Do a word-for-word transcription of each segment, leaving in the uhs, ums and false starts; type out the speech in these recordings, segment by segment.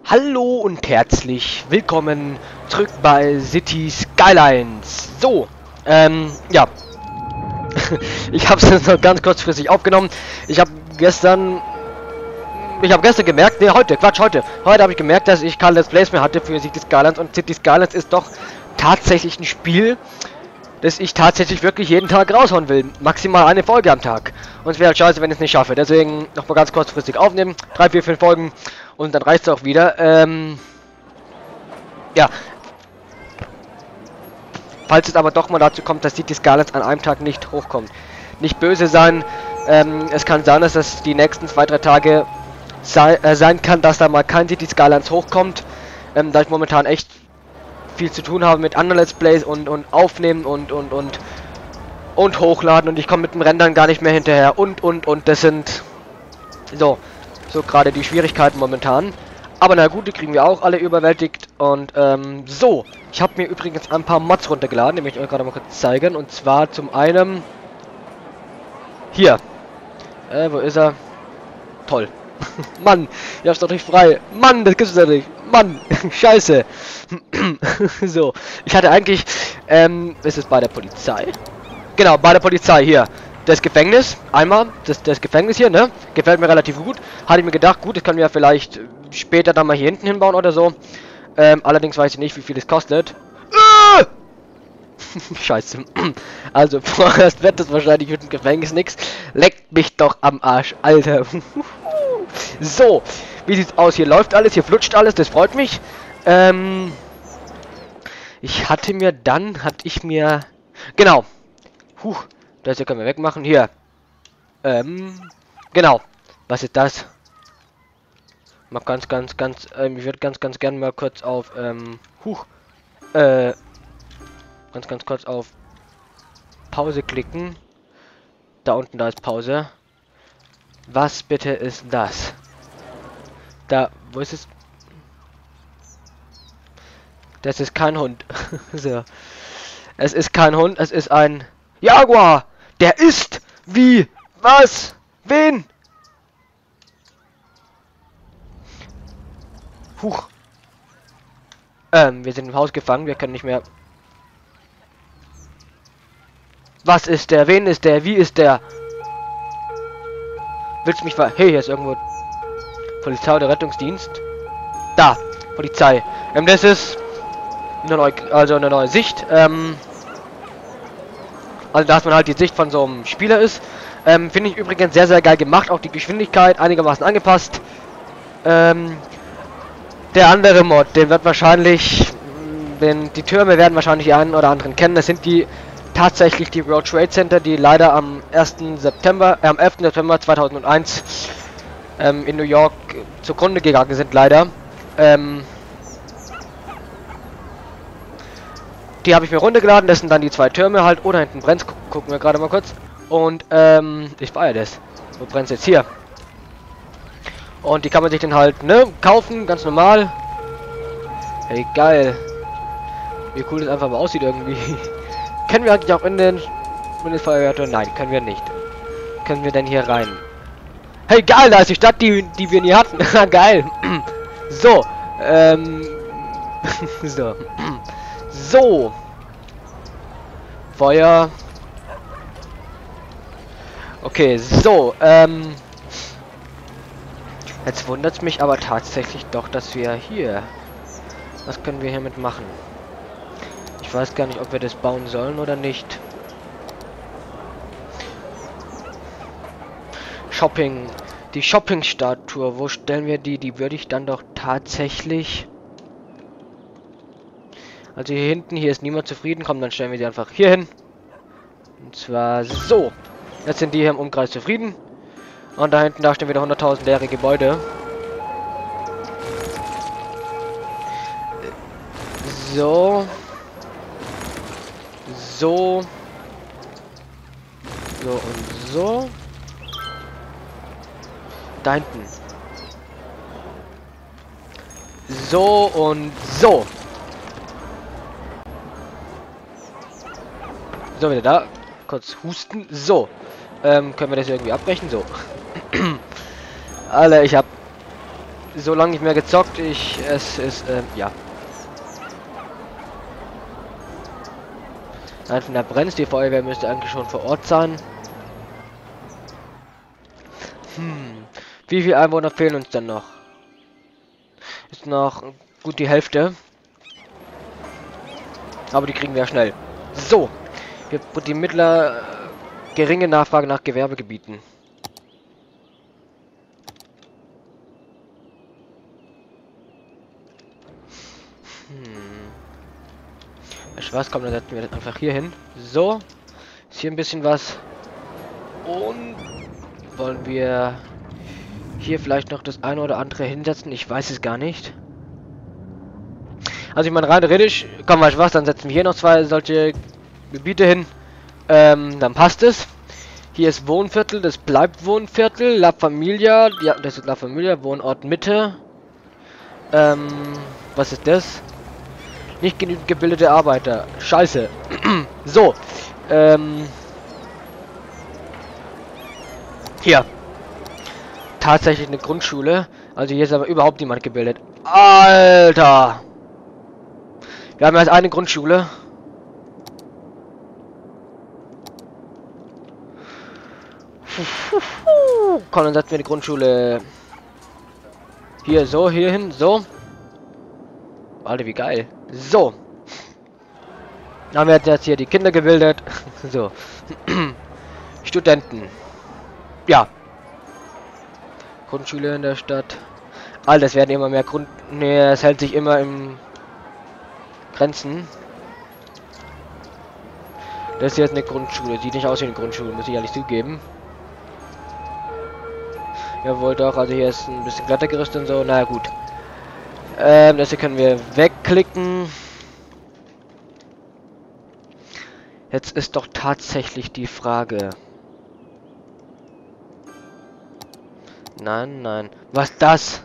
Hallo und herzlich willkommen zurück bei City Skylines. So, ähm, ja. Ich habe es jetzt noch ganz kurzfristig aufgenommen. Ich habe gestern... Ich habe gestern gemerkt, ne, heute, Quatsch, heute. Heute habe ich gemerkt, dass ich kein Let's Plays mehr hatte für City Skylines. Und City Skylines ist doch tatsächlich ein Spiel, das ich tatsächlich wirklich jeden Tag raushauen will. Maximal eine Folge am Tag. Und es wäre halt scheiße, wenn ich es nicht schaffe. Deswegen noch mal ganz kurzfristig aufnehmen. Drei, vier, fünf Folgen. Und dann reicht es auch wieder. Ähm, ja. Falls es aber doch mal dazu kommt, dass City Skylines an einem Tag nicht hochkommt. Nicht böse sein. Ähm, es kann sein, dass das die nächsten zwei, drei Tage sei, äh, sein kann, dass da mal kein City Skylines hochkommt. Ähm, da ich momentan echt viel zu tun habe mit anderen Let's Plays und, und aufnehmen und, und, und, und hochladen. Und ich komme mit dem Rendern gar nicht mehr hinterher. Und, und, und. Das sind so, so gerade die Schwierigkeiten momentan. Aber na gut, die kriegen wir auch alle überwältigt. Und ähm, so, ich habe mir übrigens ein paar Mods runtergeladen, die möchte ich euch gerade mal kurz zeigen. Und zwar zum einen hier. Äh, wo ist er? Toll. Mann, ich hab's doch nicht frei. Mann, das gibt's doch nicht. Mann, scheiße. So, ich hatte eigentlich, ähm, ist es bei der Polizei? Genau, bei der Polizei hier. Das Gefängnis, einmal, das, das Gefängnis hier, ne? Gefällt mir relativ gut. Hatte ich mir gedacht, gut, das können wir ja vielleicht später dann mal hier hinten hinbauen oder so. Ähm, allerdings weiß ich nicht, wie viel es kostet. Äh! Scheiße. Also, vorerst wird das wahrscheinlich mit dem Gefängnis nix. Leckt mich doch am Arsch, Alter. So, wie sieht's aus? Hier läuft alles, hier flutscht alles, das freut mich. Ähm, ich hatte mir dann, hatte ich mir, genau. Huch, das hier können wir wegmachen. Hier. Ähm, genau. Was ist das? Mal ganz, ganz, ganz, ähm, ich würde ganz, ganz gerne mal kurz auf, ähm, huch, äh, ganz, ganz kurz auf Pause klicken. Da unten, da ist Pause. Was bitte ist das? Da, wo ist es? Das ist kein Hund. So. Es ist kein Hund, es ist ein Jaguar. Der ist wie? Was? Wen? Huch. Ähm, wir sind im Haus gefangen, wir können nicht mehr. Was ist der? Wen ist der? Wie ist der? Willst du mich ver... Hey, hier ist irgendwo Polizei oder Rettungsdienst. Da, Polizei. Ähm, das ist eine neue, also eine neue Sicht. Ähm, also dass man halt die Sicht von so einem Spieler ist. Ähm, finde ich übrigens sehr, sehr geil gemacht. Auch die Geschwindigkeit einigermaßen angepasst. Ähm, der andere Mod, den wird wahrscheinlich, denn die Türme werden wahrscheinlich die einen oder anderen kennen. Das sind die tatsächlich die World Trade Center, die leider am ersten September, äh, am elften September zweitausendeins ähm, in New York zugrunde gegangen sind, leider. Ähm, die habe ich mir runtergeladen, das sind dann die zwei Türme halt. Oder hinten brennt, gu gucken wir gerade mal kurz. Und ähm, ich feiere das. Wo brennt jetzt hier? Und die kann man sich dann halt, ne, kaufen, ganz normal. Hey, geil. Wie cool das einfach mal aussieht irgendwie. Können wir eigentlich auch in den Bundesfeuerwehr? Nein, können wir nicht. Können wir denn hier rein? Hey, geil, da ist die Stadt, die, die wir nie hatten. Geil. So. Ähm. so. So. Feuer. Okay, so. Ähm. Jetzt wundert es mich aber tatsächlich doch, dass wir hier... Was können wir hiermit machen? Ich weiß gar nicht, ob wir das bauen sollen oder nicht. Shopping. Die Shopping-Statue. Wo stellen wir die? Die würde ich dann doch tatsächlich... Also hier hinten, hier ist niemand zufrieden. Komm, dann stellen wir die einfach hier hin. Und zwar so. Jetzt sind die hier im Umkreis zufrieden. Und da hinten, da stehen wieder hunderttausend leere Gebäude. So. So. So und so. Da hinten. So und so. So, wieder da. Kurz husten. So. Ähm, können wir das irgendwie abbrechen? So. Alter, ich hab so lange nicht mehr gezockt. Ich, es ist, äh, ja. Nein, von der Brenz, die Feuerwehr müsste eigentlich schon vor Ort sein. Hm. Wie viele Einwohner fehlen uns denn noch? Ist noch gut die Hälfte. Aber die kriegen wir ja schnell. So. Wir die mittler äh, geringe Nachfrage nach Gewerbegebieten. Hm. Ich weiß, komm, dann setzen wir das einfach hier hin. So. Ist hier ein bisschen was. Und wollen wir hier vielleicht noch das eine oder andere hinsetzen? Ich weiß es gar nicht. Also ich meine, rein theoretisch, komm, weißt du was, dann setzen wir hier noch zwei solche Gebiete hin. Ähm, dann passt es. Hier ist Wohnviertel, das bleibt Wohnviertel. La Familia, ja, das ist La Familia, Wohnort Mitte. Ähm, was ist das? Nicht genügend gebildete Arbeiter. Scheiße. So. Ähm. Hier. Tatsächlich eine Grundschule. Also hier ist aber überhaupt niemand gebildet. Alter. Wir haben erst eine Grundschule. Komm, dann setzen wir die Grundschule hier so, hier hin, so. Alter, wie geil. So. Dann haben wir jetzt hier die Kinder gebildet. So. Studenten. Ja. Grundschule in der Stadt. All das werden immer mehr Grund... Nee, es hält sich immer im Grenzen. Das ist jetzt eine Grundschule. Sieht nicht aus wie eine Grundschule, muss ich ehrlich zugeben. Jawohl, doch. Also hier ist ein bisschen glatter gerüstet und so. Na gut. Ähm, das hier können wir wegklicken. Jetzt ist doch tatsächlich die Frage. Nein, nein. Was ist das?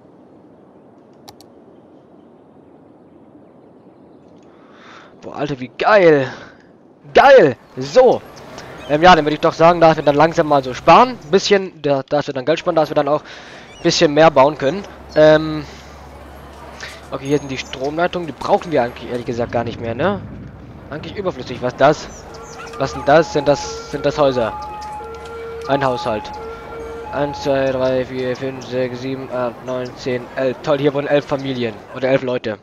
Boah, Alter, wie geil. Geil. So. Ähm, ja, dann würde ich doch sagen, dass wir dann langsam mal so sparen. Ein bisschen, da, dass wir dann Geld sparen, dass wir dann auch ein bisschen mehr bauen können. Ähm. Okay, hier sind die Stromleitungen. Die brauchen wir eigentlich ehrlich gesagt gar nicht mehr, ne? Eigentlich überflüssig. Was ist das? Was sind das? Sind das sind das Häuser? Ein Haushalt. eins, zwei, drei, vier, fünf, sechs, sieben, acht, neun, zehn, elf. Toll, hier wurden elf Familien. Oder elf Leute.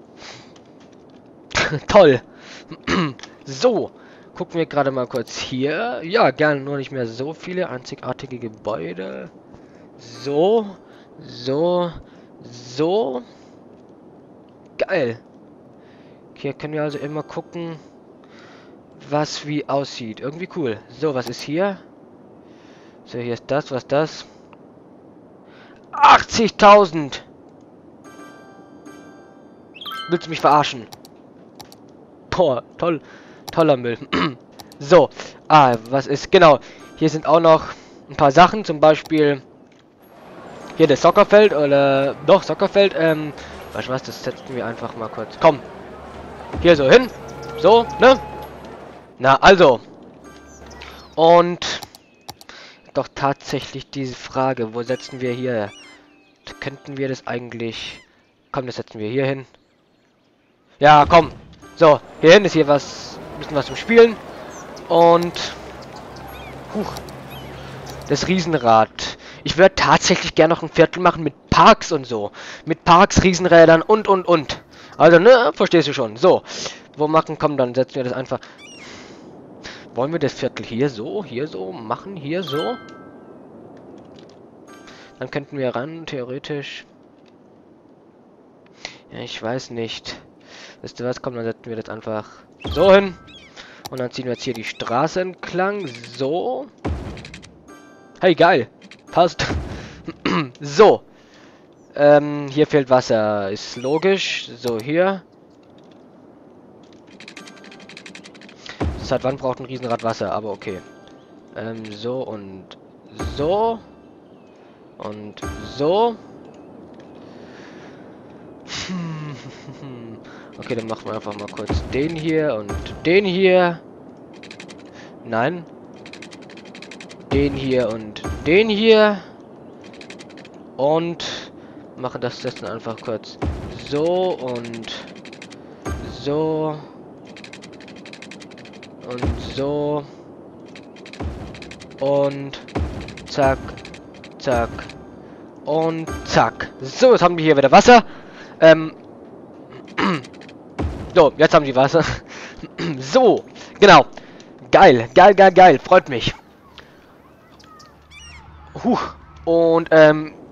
Toll. So. Gucken wir gerade mal kurz hier. Ja, gerne, nur nicht mehr so viele einzigartige Gebäude. So. So. So. Geil. Hier können wir also immer gucken, was wie aussieht. Irgendwie cool. So, was ist hier? So, hier ist das, was ist das? achtzigtausend! Willst du mich verarschen? Boah, toll. Toller Müll. So. Ah, was ist? Genau. Hier sind auch noch ein paar Sachen. Zum Beispiel hier das Soccerfeld. Oder doch, Soccerfeld. Ähm, weißt du was? Das setzen wir einfach mal kurz. Komm. Hier so hin. So, ne? Na, also. Und doch tatsächlich diese Frage. Wo setzen wir hier? Könnten wir das eigentlich... Komm, das setzen wir hier hin. Ja, komm. So, hier hin ist hier was... Ein bisschen was zum Spielen. Und... Huch. Das Riesenrad. Ich würde tatsächlich gerne noch ein Viertel machen mit Parks und so. Mit Parks, Riesenrädern und, und, und. Also, ne? Verstehst du schon. So. Wo machen? Komm, dann setzen wir das einfach... Wollen wir das Viertel hier so, hier so machen? Hier so? Dann könnten wir ran, theoretisch... Ja, ich weiß nicht. Wisst ihr was? Komm, dann setzen wir das einfach so hin. Und dann ziehen wir jetzt hier die Straße entlang. So. Hey, geil. Passt. So. Ähm, hier fehlt Wasser. Ist logisch. So, hier. Seit wann braucht ein Riesenrad Wasser? Aber okay. Ähm, so und so. Und so. Okay, dann machen wir einfach mal kurz den hier und den hier. Nein. Den hier und den hier. Und machen das jetzt dann einfach kurz so und so und so und zack, zack und zack. So, jetzt haben wir hier wieder Wasser. Ähm, so, jetzt haben die Wasser. So, genau. Geil, geil, geil, geil. Freut mich. Huh. Und ähm,